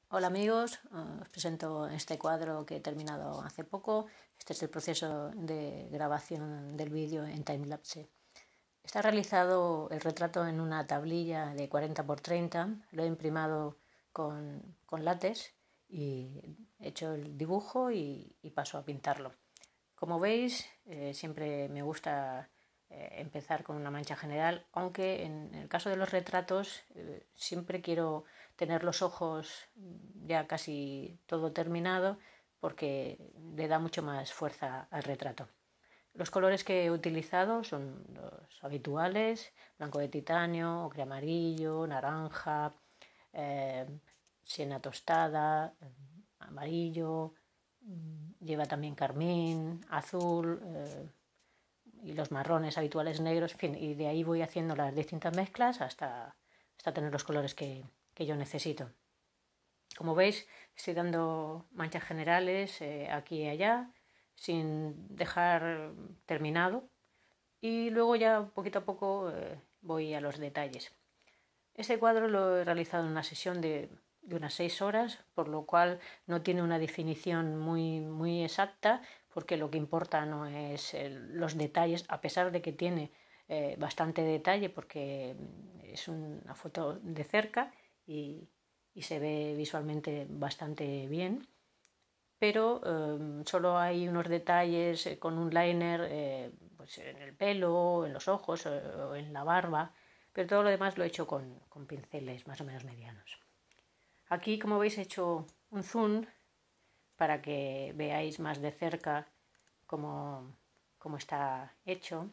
Hola amigos, os presento este cuadro que he terminado hace poco. Este es el proceso de grabación del vídeo en timelapse. Está realizado el retrato en una tablilla de 40 x 30. Lo he imprimado con látex y he hecho el dibujo y paso a pintarlo. Como veis, siempre me gusta empezar con una mancha general, aunque en el caso de los retratos siempre quiero tener los ojos ya casi todo terminado porque le da mucho más fuerza al retrato. Los colores que he utilizado son los habituales: blanco de titanio, ocre amarillo, naranja, siena tostada, amarillo, lleva también carmín, azul y los marrones habituales, negros, en fin, y de ahí voy haciendo las distintas mezclas hasta tener los colores que yo necesito. Como veis, estoy dando manchas generales aquí y allá sin dejar terminado, y luego ya poquito a poco voy a los detalles. Este cuadro lo he realizado en una sesión de unas 6 horas, por lo cual no tiene una definición muy exacta, porque lo que importa no es los detalles, a pesar de que tiene bastante detalle, porque es una foto de cerca y se ve visualmente bastante bien. Pero solo hay unos detalles con un liner pues en el pelo, en los ojos o en la barba, pero todo lo demás lo he hecho con pinceles más o menos medianos. Aquí, como veis, he hecho un zoom para que veáis más de cerca cómo está hecho,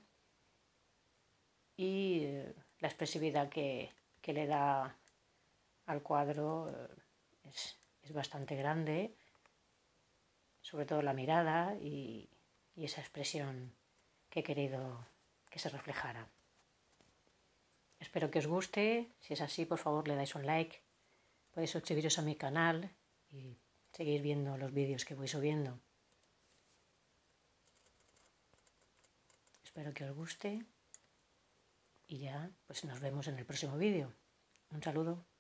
y la expresividad que le da al cuadro es bastante grande, sobre todo la mirada y esa expresión que he querido que se reflejara. Espero que os guste. Si es así, por favor le dais un like. Podéis suscribiros a mi canal y seguir viendo los vídeos que voy subiendo. Espero que os guste y ya pues nos vemos en el próximo vídeo. Un saludo.